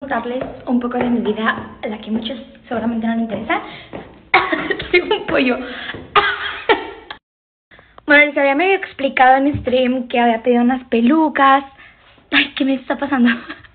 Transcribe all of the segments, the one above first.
Contarles un poco de mi vida, a la que muchos seguramente no les interesa. Tengo un pollo. Bueno, les había medio explicado en stream que había pedido unas pelucas. Ay, ¿qué me está pasando?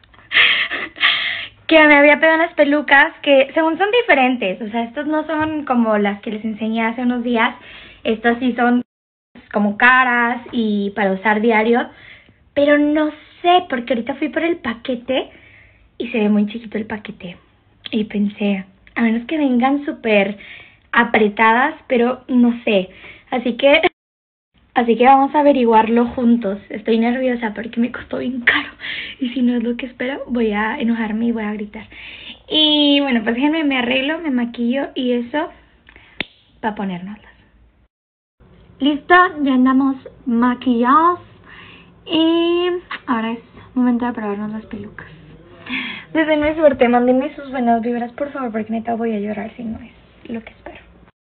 Que me había pedido unas pelucas que según son diferentes. O sea, estas no son como las que les enseñé hace unos días. Estas sí son como caras y para usar diario. Pero no sé, porque ahorita fui por el paquete y se ve muy chiquito el paquete. Y pensé, a menos que vengan súper apretadas, pero no sé. Así que vamos a averiguarlo juntos. Estoy nerviosa porque me costó bien caro. Y si no es lo que espero, voy a enojarme y voy a gritar. Y bueno, pues déjenme, me arreglo, me maquillo y eso para ponérnoslas. Listo, ya andamos maquillados. Y ahora es momento de probarnos las pelucas. Desde suerte, mándenme sus buenas vibras, por favor, porque neta voy a llorar si no es lo que espero.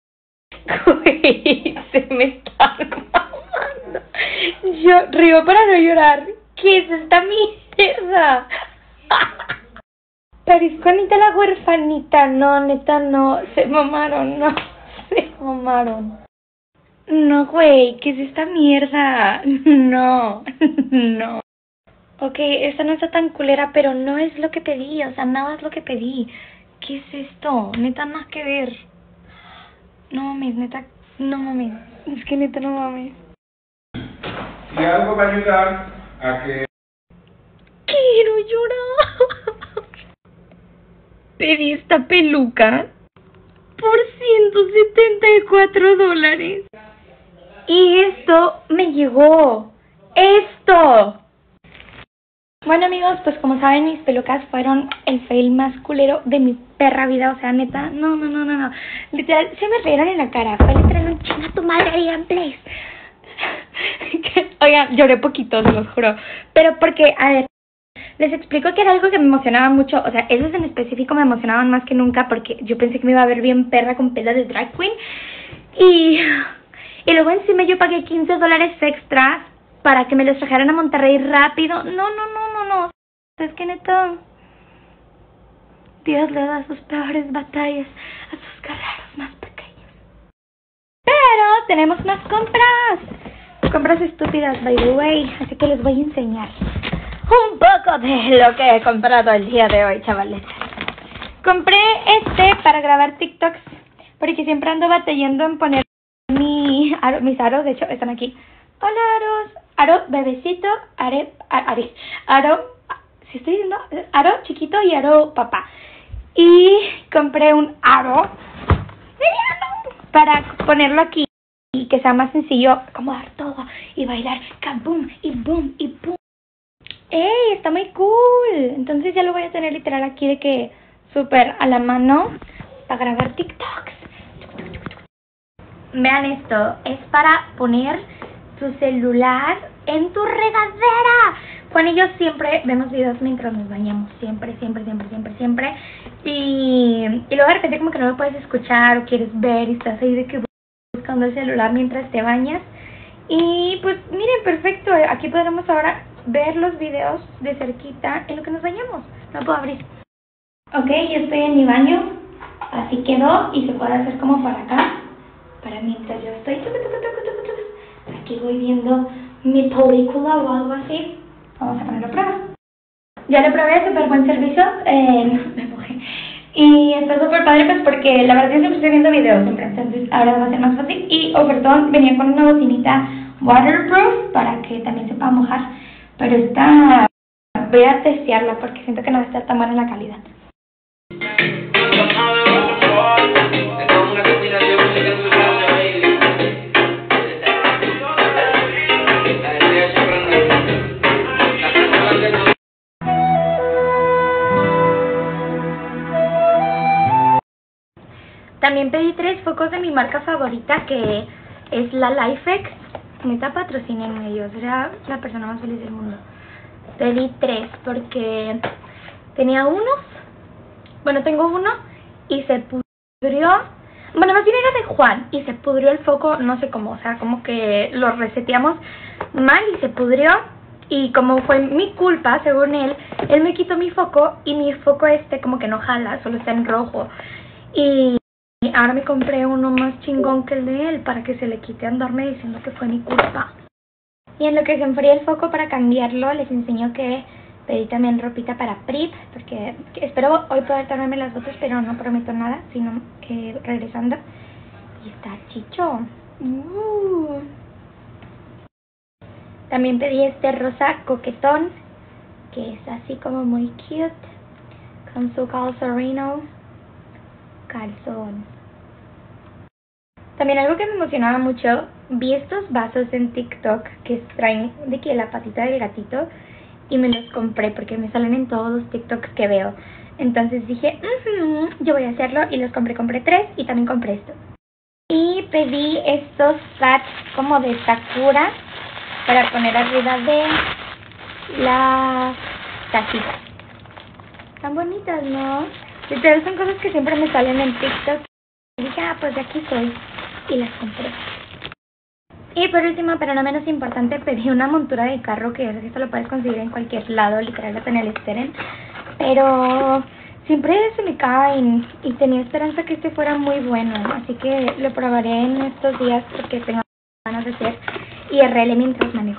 Uy, se me está mamando. Yo río para no llorar. ¿Qué es esta mierda? Parezco Anita la huerfanita. No, neta, no. Se mamaron, no. Se mamaron. No, güey, ¿qué es esta mierda? No, no. Ok, esta no está tan culera, pero no es lo que pedí, o sea, nada es lo que pedí. ¿Qué es esto? Neta, nada que ver. No mames, neta, no mames. Es que neta, no mames. Y algo va a ayudar a que... Quiero llorar. Pedí esta peluca por $174. Y esto me llegó. ¡Esto! Bueno amigos, pues como saben, mis pelucas fueron el fail más culero de mi perra vida. O sea, neta, no. Literal, se me rieron en la cara. Fue literal un chinga tu madre, Ian, please. Oigan, lloré poquito, se los juro. Pero porque, a ver, les explico que era algo que me emocionaba mucho. O sea, esos en específico me emocionaban más que nunca porque yo pensé que me iba a ver bien perra con pelo de drag queen. Y luego encima yo pagué $15 extras para que me los trajeran a Monterrey rápido. No. Es que neta, Dios le da sus peores batallas a sus guerreros más pequeños. Pero tenemos más compras. Compras estúpidas, by the way. Así que les voy a enseñar un poco de lo que he comprado el día de hoy, chavales. Compré para grabar TikToks, porque siempre ando batallando en poner mis aros. De hecho, están aquí. Hola, aros. Aro bebecito, aro, si estoy diciendo, aro chiquito y aro papá. Y compré un aro mediano para ponerlo aquí y que sea más sencillo acomodar todo y bailar kaboom y boom y boom. ¡Ey! Está muy cool. Entonces ya lo voy a tener literal aquí de que súper a la mano para grabar TikToks. Vean esto, es para poner tu celular en tu regadera. Juan y yo siempre vemos videos mientras nos bañamos, siempre. Y luego de repente como que no lo puedes escuchar o quieres ver y estás ahí de que buscando el celular mientras te bañas. Y pues miren, perfecto, aquí podremos ahora ver los videos de cerquita en lo que nos bañamos. No puedo abrir. Ok, yo estoy en mi baño, así quedó y se puede hacer como para acá, para mientras yo estoy aquí voy viendo mi película o algo así. Vamos a ponerlo a prueba. Ya lo probé, súper buen servicio. Me mojé. Y está súper padre, pues porque la verdad yo siempre estoy viendo videos siempre. Entonces ahora va a ser más fácil. Y ofertón, venía con una bocinita waterproof para que también se pueda mojar. Pero esta voy a testearla porque siento que no va a estar tan buena la calidad. También pedí 3 focos de mi marca favorita, que es la Lifex. Neta, patrocinen ellos, era la persona más feliz del mundo. Pedí 3 porque tenía unos, bueno, tengo uno y se pudrió. Bueno, más bien era de Juan y se pudrió el foco, no sé cómo, o sea, como que lo reseteamos mal y se pudrió. Y como fue mi culpa, según él me quitó mi foco y mi foco como que no jala, solo está en rojo. Y ahora me compré uno más chingón que el de él para que se le quite andarme diciendo que fue mi culpa. Y en lo que se enfría el foco para cambiarlo, les enseño que pedí también ropita para PRIP, porque espero hoy poder tomarme las fotos, pero no prometo nada, sino que regresando. Y está chicho. También pedí este rosa coquetón, que es así como muy cute, con su calzorino calzón. También algo que me emocionaba mucho, vi estos vasos en TikTok que traen de que la patita del gatito y me los compré porque me salen en todos los TikToks que veo. Entonces dije, yo voy a hacerlo y los compré 3 y también compré esto. Y pedí estos pads como de Sakura para poner arriba de las tacitas. Están bonitas, ¿no? Literal son cosas que siempre me salen en TikTok. Y dije, pues de aquí soy. Y las compré. Y por último, pero no menos importante, pedí una montura de carro que esto lo puedes conseguir en cualquier lado, literal en el Steren. Pero siempre se me caen y tenía esperanza que este fuera muy bueno. Así que lo probaré en estos días porque tengo ganas de hacer IRL mientras manejo.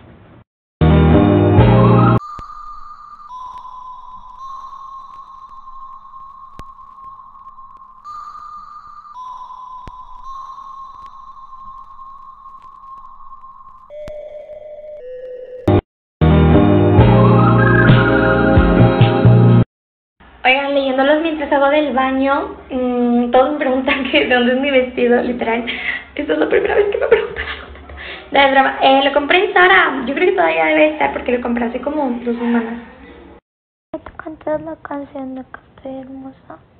Oigan, leyéndolos mientras hago del baño, todos me preguntan que de dónde es mi vestido, literal. Esta es la primera vez que me preguntan algo. De drama. Lo compré en Zara. Yo creo que todavía debe estar porque lo compré hace como 2 semanas. ¿Te cantas la canción de Café Hermosa?